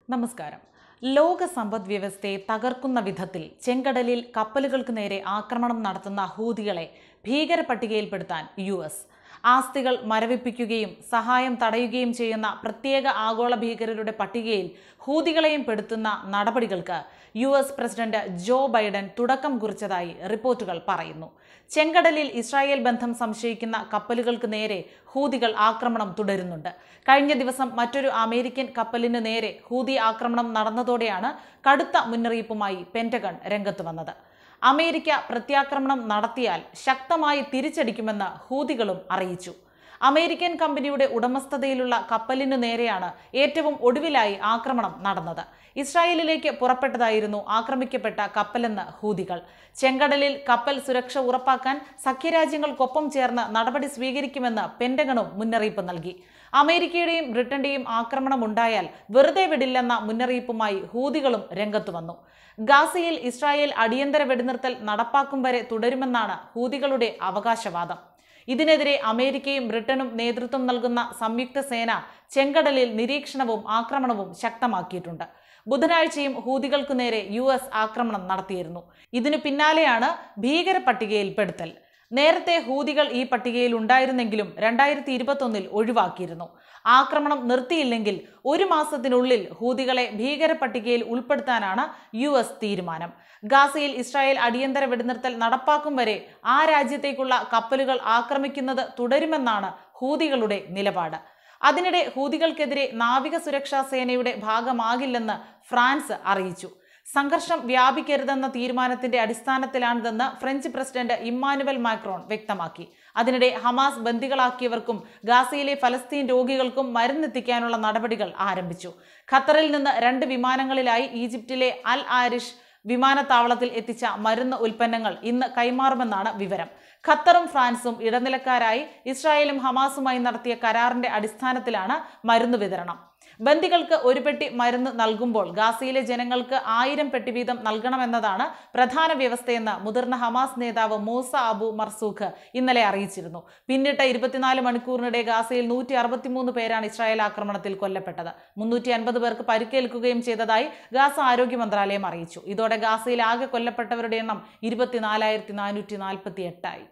നമസ്കാരം. ലോക സമ്പദ് വ്യവസ്ഥയെ തകർക്കുന്ന വിധത്തിൽ ചെങ്കടലിൽ കപ്പലുകൾക്ക് നേരെ ആക്രമണം നടത്തുന്ന ഹൂതികളെ ഭീകര പട്ടികയിൽപ്പെടുത്താൻ US. ആസ്തികൾ മരവിപ്പിക്കുകയും സഹായം തടയുകയും ചെയ്യുന്ന പ്രത്യേക ആഗോള ഭീകരരുടെ പട്ടികയിൽ ഹൂതികളെയും പെടുത്തുന്ന നടപടികൾക്ക് US പ്രസിഡന്റ് ജോ ബൈഡൻ തുടക്കം കുറിച്ചതായി റിപ്പോർട്ടുകൾ പറയുന്നു. ചെങ്കടലിൽ ഇസ്രായേൽ ബന്ധം സംശയിക്കുന്ന കപ്പലുകൾക്ക് നേരെ ഹൂതികൾ ആക്രമണം തുടരുന്നുണ്ട്. കഴിഞ്ഞ ദിവസം മറ്റൊരു അമേരിക്കൻ കപ്പലിന് നേരെ ഹൂതി ആക്രമണം നടന്നതോടെയാണ് കടുത്ത മുന്നറിയിപ്പുമായി പെന്റഗൺ രംഗത്ത് വന്നത്. അമേരിക്ക പ്രത്യാക്രമണം നടത്തിയാൽ ശക്തമായി തിരിച്ചടിക്കുമെന്ന് ഹൂതികളും അറിയിച്ചു. അമേരിക്കൻ കമ്പനിയുടെ ഉടമസ്ഥതയിലുള്ള കപ്പലിനു നേരെയാണ് ഏറ്റവും ഒടുവിലായി ആക്രമണം നടന്നത്. ഇസ്രായേലിലേക്ക് പുറപ്പെട്ടതായിരുന്നു ആക്രമിക്കപ്പെട്ട കപ്പലെന്ന് ഹൂതികൾ. ചെങ്കടലിൽ കപ്പൽ സുരക്ഷ ഉറപ്പാക്കാൻ സഖ്യരാജ്യങ്ങൾക്കൊപ്പം ചേർന്ന് നടപടി സ്വീകരിക്കുമെന്ന് പെന്റഗണും മുന്നറിയിപ്പ് നൽകി. അമേരിക്കയുടെയും ബ്രിട്ടന്റെയും ആക്രമണം ഉണ്ടായാൽ വെറുതെ വിടില്ലെന്ന മുന്നറിയിപ്പുമായി ഹൂതികളും രംഗത്തു വന്നു. ഗാസയിൽ ഇസ്രായേൽ അടിയന്തര വെടിനിർത്തൽ നടപ്പാക്കും വരെ തുടരുമെന്നാണ് ഹൂതികളുടെ അവകാശവാദം. ഇതിനെതിരെ അമേരിക്കയും ബ്രിട്ടനും നേതൃത്വം നൽകുന്ന സംയുക്ത സേന ചെങ്കടലിൽ നിരീക്ഷണവും ആക്രമണവും ശക്തമാക്കിയിട്ടുണ്ട്. ബുധനാഴ്ചയും ഹൂതികൾക്കു നേരെ US ആക്രമണം നടത്തിയിരുന്നു. ഇതിനു പിന്നാലെയാണ് ഭീകര പട്ടികയിൽപ്പെടുത്തൽ. നേരത്തെ ഹൂതികൾ ഈ പട്ടികയിൽ ഉണ്ടായിരുന്നെങ്കിലും 2021 ഒഴിവാക്കിയിരുന്നു. ആക്രമണം നിർത്തിയില്ലെങ്കിൽ 1 മാസത്തിനുള്ളിൽ ഹൂതികളെ ഭീകര പട്ടികയിൽ ഉൾപ്പെടുത്താനാണ് US തീരുമാനം. ഗാസയിൽ ഇസ്രായേൽ അടിയന്തര വെടിനിർത്തൽ നടപ്പാക്കും വരെ ആ രാജ്യത്തേക്കുള്ള കപ്പലുകൾ ആക്രമിക്കുന്നത് തുടരുമെന്നാണ് ഹൂതികളുടെ നിലപാട്. അതിനിടെ ഹൂതികൾക്കെതിരെ നാവിക സുരക്ഷാ സേനയുടെ ഭാഗമാകില്ലെന്ന് ഫ്രാൻസ് അറിയിച്ചു. സംഘർഷം വ്യാപിക്കരുതെന്ന തീരുമാനത്തിന്റെ അടിസ്ഥാനത്തിലാണിതെന്ന് ഫ്രഞ്ച് പ്രസിഡന്റ് ഇമ്മാനുവൽ മാക്രോൺ വ്യക്തമാക്കി. അതിനിടെ ഹമാസ് ബന്ദികളാക്കിയവർക്കും ഗാസയിലെ ഫലസ്തീൻ രോഗികൾക്കും മരുന്നെത്തിക്കാനുള്ള നടപടികൾ ആരംഭിച്ചു. ഖത്തറിൽ നിന്ന് 2 വിമാനങ്ങളിലായി ഈജിപ്തിലെ അൽ ആരിഷ് വിമാനത്താവളത്തിൽ എത്തിച്ച മരുന്ന് ഉൽപ്പന്നങ്ങൾ ഇന്ന് കൈമാറുമെന്നാണ് വിവരം. ഖത്തറും ഫ്രാൻസും ഇടനിലക്കാരായി ഇസ്രായേലും ഹമാസുമായി നടത്തിയ കരാറിന്റെ അടിസ്ഥാനത്തിലാണ് മരുന്ന് വിതരണം. ബന്ദികൾക്ക് 1 പെട്ടി മരുന്ന് നൽകുമ്പോൾ ഗാസയിലെ ജനങ്ങൾക്ക് 1000 പെട്ടി വീതം നൽകണമെന്നതാണ് പ്രധാന വ്യവസ്ഥയെന്ന് മുതിർന്ന ഹമാസ് നേതാവ് മൂസ അബു മർസൂഖ് ഇന്നലെ അറിയിച്ചിരുന്നു. പിന്നിട്ട 24 മണിക്കൂറിനിടെ ഗാസയിൽ 163 പേരാണ് ഇസ്രായേൽ ആക്രമണത്തിൽ കൊല്ലപ്പെട്ടത്. 350 പേർക്ക് പരിക്കേൽക്കുകയും ചെയ്തതായി ഗാസ ആരോഗ്യ മന്ത്രാലയം അറിയിച്ചു. ഇതോടെ ഗാസയിൽ ആകെ കൊല്ലപ്പെട്ടവരുടെ എണ്ണം 24,448 ആയി.